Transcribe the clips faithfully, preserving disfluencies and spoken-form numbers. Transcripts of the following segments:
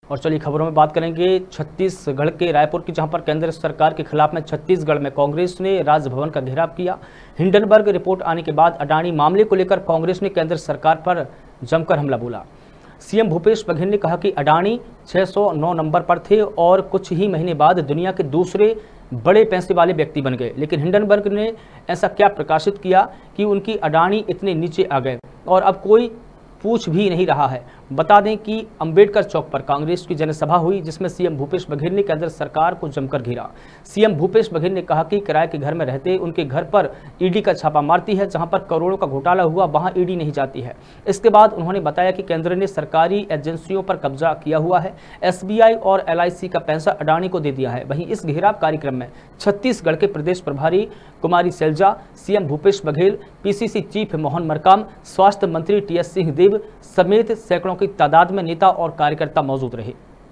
और चलिए खबरों में बात करेंगे छत्तीसगढ़ के रायपुर की, जहां पर केंद्र सरकार के खिलाफ में छत्तीसगढ़ में कांग्रेस ने राजभवन का घेराव किया। हिंडनबर्ग रिपोर्ट आने के बाद अडानी मामले को लेकर कांग्रेस ने केंद्र सरकार पर जमकर हमला बोला। सीएम भूपेश बघेल ने कहा कि अडानी छह सौ नौ नंबर पर थे और कुछ ही महीने बाद दुनिया के दूसरे बड़े पैसे वाले व्यक्ति बन गए, लेकिन हिंडनबर्ग ने ऐसा क्या प्रकाशित किया कि उनकी अडानी इतने नीचे आ गए और अब कोई पूछ भी नहीं रहा है। बता दें कि अंबेडकर चौक पर कांग्रेस की जनसभा हुई, जिसमें सीएम भूपेश बघेल ने केंद्र सरकार को जमकर घेरा। सीएम भूपेश बघेल ने कहा कि किराए के घर में रहते उनके घर पर ईडी का छापा मारती है, जहां पर करोड़ों का घोटाला हुआ वहां ईडी नहीं जाती है। इसके बाद उन्होंने बताया कि केंद्र ने सरकारी एजेंसियों पर कब्जा किया हुआ है, एसबीआई और एलआईसी का पैसा अडानी को दे दिया है। वहीं इस घेराव कार्यक्रम में छत्तीसगढ़ के प्रदेश प्रभारी Kumari Selja, CM Bhupesh Baghel, PCC chief Mohan Markam, स्वास्थ्य मंत्री टीएस सिंहदेव समेत सैकड़ों की तादाद में नेता और कार्यकर्ता मौजूद रहे।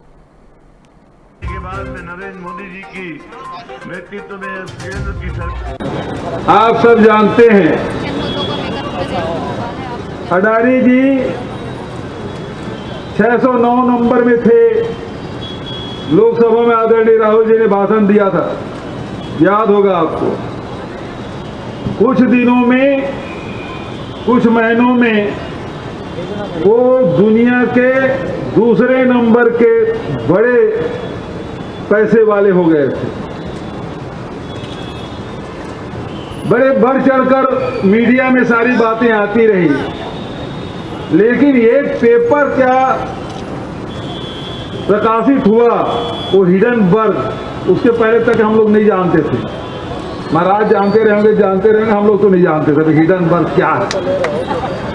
के बाद में नरेंद्र मोदी जी की नेतृत्व में केंद्र की सरकार, आप सब जानते हैं अडानी जी छह सौ नौ नंबर में थे। लोकसभा में आदरणीय राहुल जी ने भाषण दिया था, याद होगा आपको। कुछ दिनों में, कुछ महीनों में वो दुनिया के दूसरे नंबर के बड़े पैसे वाले हो गए थे। बड़े बढ़ चढ़कर मीडिया में सारी बातें आती रही, लेकिन एक पेपर क्या प्रकाशित हुआ, वो हिंडनबर्ग, उसके पहले तक हम लोग नहीं जानते थे। महाराज जानते रहेंगे, जानते रहेंगे, हम लोग तो नहीं जानते थे हिंडनबर्ग क्या है।